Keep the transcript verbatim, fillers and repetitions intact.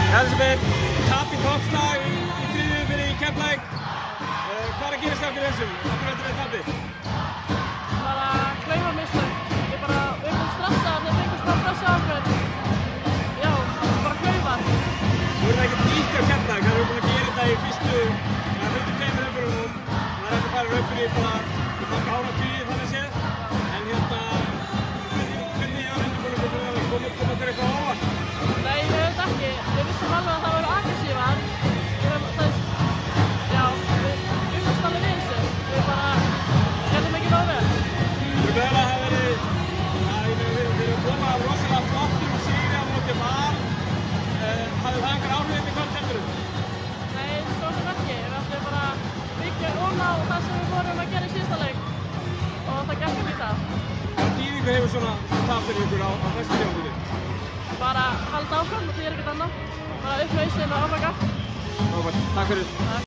Elísabet, tap í toppslag í, í þriðju fyrir Keflavík. Uh, hvað er að gerast eftir þessum? Af hverju þetta er tapið? Bara klaufamistök. Ég bara, við erum stressaðar, þeir fengum smá pressu á okkur. Já, bara klaufar. Þú er ekkert nýtt hjá Keflavík, það eru búin að gera þetta í fyrstu, ja, fyrstu tveimur umferðunum. Það er hægt að fara upp fyrir bara marga áratugi þannig séð. En hérna, hvernig er undirbúningur fyrir það? Komið koma þér eitthvað á óvart? Nei, ég veit ekki. Við vissum alveg að það voru aggressívar. Það er, já, við umhverfst alveg við þessu. Við bara gerðum ekki nóg vel. Þú veist að það hefði verið, að ég meina við erum búin að rosalega flottum sigri á móti Val. Hafði það einhver áhrif í kvöld heldur? Nei, svo sem ekki. Við ætlum bara að byggja ofan á það sem við vorum að gera í síðasta leik. Og það gekk ekki í dag. Hvaða þýðingu hefur svona tap fyrir ykkur á, á næstu tímabili? Bara halda áfram og því er ekkert annað. Bara upp hausinn og áfram gafn. Takk fyrir.